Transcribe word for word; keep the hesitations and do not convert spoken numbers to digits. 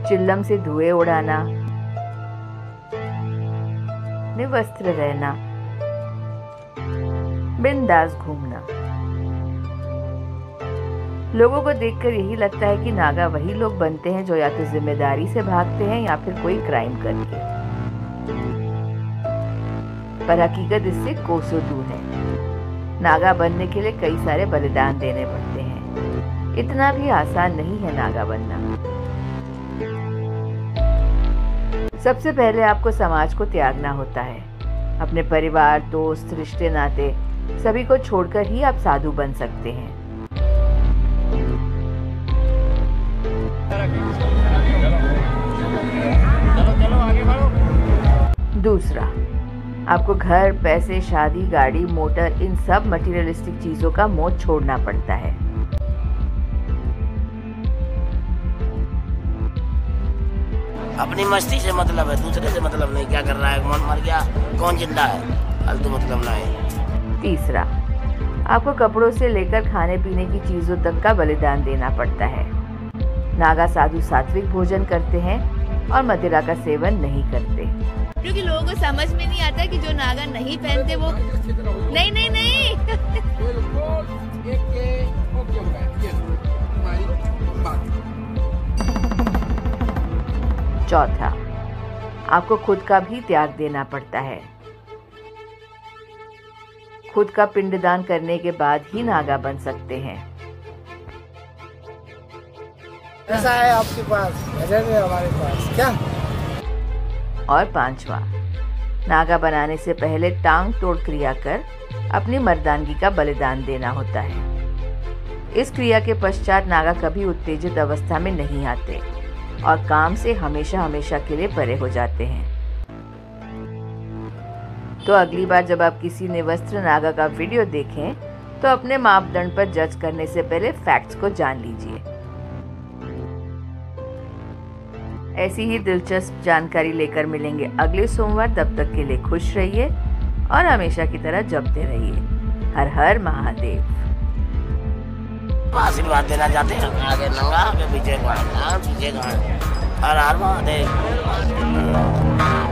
चिल्लम से धुएं उड़ाना, निवस्त्र रहना, बिंदास घूमना। लोगों को देखकर यही लगता है कि नागा वही लोग बनते हैं जो या तो जिम्मेदारी से भागते हैं या फिर कोई क्राइम करके, पर हकीकत इससे कोसों दूर है। नागा बनने के लिए कई सारे बलिदान देने पड़ते हैं। इतना भी आसान नहीं है नागा बनना। सबसे पहले आपको समाज को त्यागना होता है। अपने परिवार, दोस्त, रिश्ते नाते सभी को छोड़कर ही आप साधु बन सकते हैं। दूसरा, आपको घर, पैसे, शादी, गाड़ी, मोटर, इन सब मटेरियलिस्टिक चीजों का मोह छोड़ना पड़ता है। अपनी मस्ती से मतलब है, दूसरे से मतलब नहीं। क्या कर रहा है, कौन मर गया, कौन जिंदा है, फालतू मतलब ना है। तीसरा, आपको कपड़ों से लेकर खाने पीने की चीजों तक का बलिदान देना पड़ता है। नागा साधु सात्विक भोजन करते हैं और मदिरा का सेवन नहीं करते, क्योंकि लोगों को समझ में नहीं आता कि जो नागा नहीं पहनते वो नहीं नहीं नहीं चौथा, आपको खुद का भी त्याग देना पड़ता है। खुद का पिंडदान करने के बाद ही नागा बन सकते हैं। ऐसा है आपके पास, भजन है हमारे पास क्या? और पांचवा, नागा बनाने से पहले टांग तोड़ क्रिया कर अपनी मर्दानगी का बलिदान देना होता है। इस क्रिया के पश्चात नागा कभी उत्तेजित अवस्था में नहीं आते और काम से हमेशा हमेशा के लिए परे हो जाते हैं। तो अगली बार जब आप किसी निवस्त्र नागा का वीडियो देखें तो अपने मापदंड पर जज करने से पहले फैक्ट्स को जान लीजिए। ऐसी ही दिलचस्प जानकारी लेकर मिलेंगे अगले सोमवार। तब तक के लिए खुश रहिए और हमेशा की तरह जपते रहिए। हर हर महादेव। आशीर्वाद देना चाहते हैं, आगे नंगा, आगे पीछे पीछे हर हर महादेव।